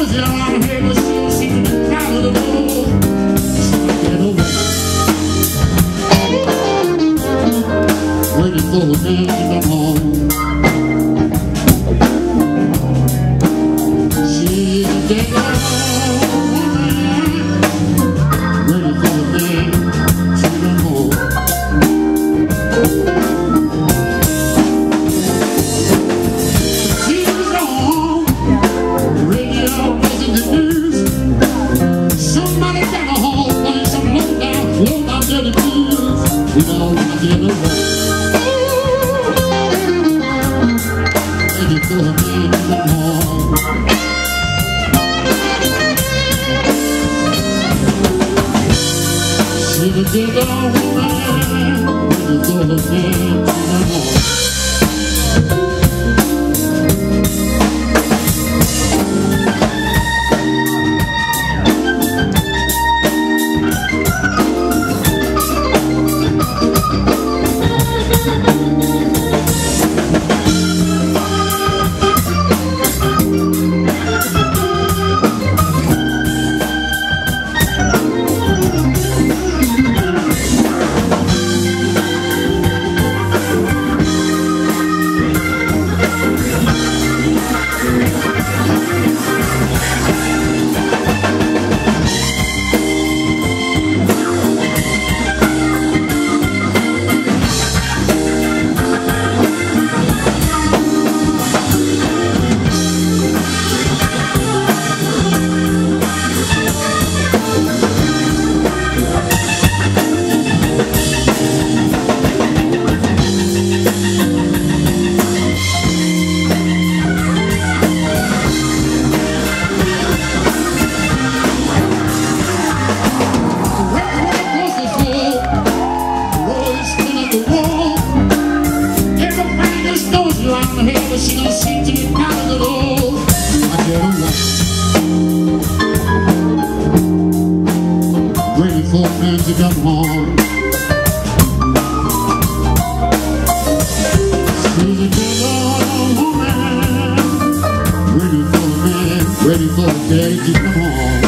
nosy around here, but she seems to be proud of the road. So I get away, waiting for the man to come home. She's a big old woman, waiting for the man to come home. You know, I get away, waiting for a man to come home. She's a big old woman, waiting for a man to come home. But she don't seem to be proud of the road. I get away, waiting for a man to come home. She's a big old woman, waiting for a man, waiting for a day to come home.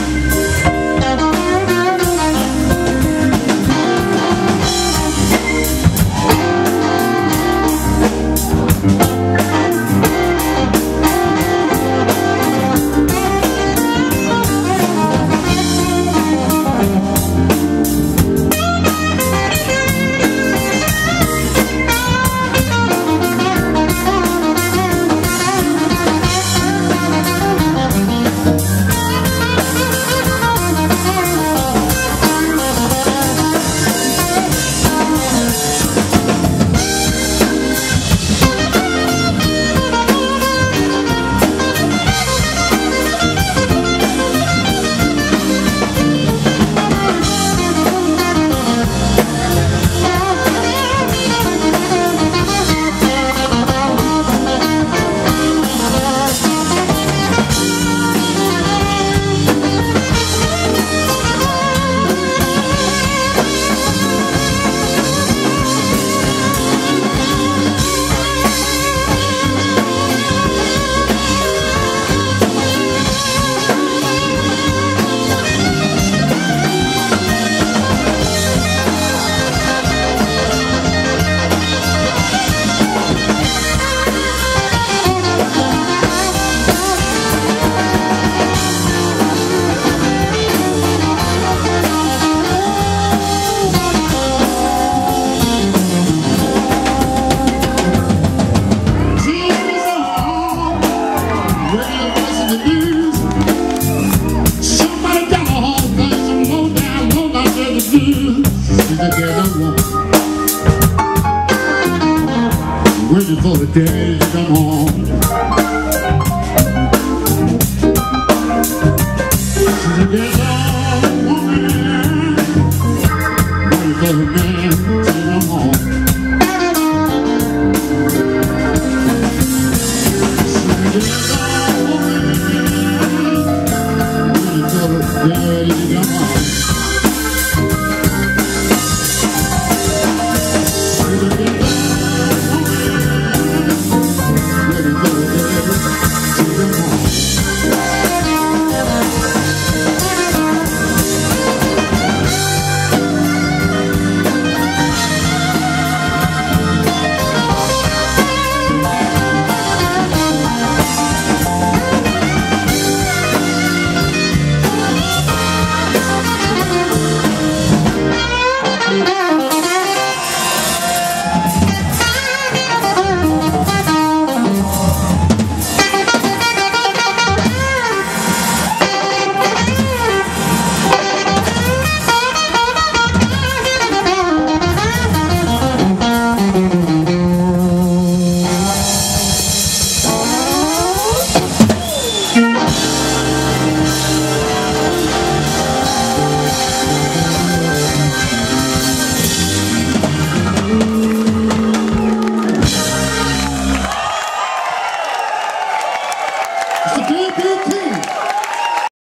Well,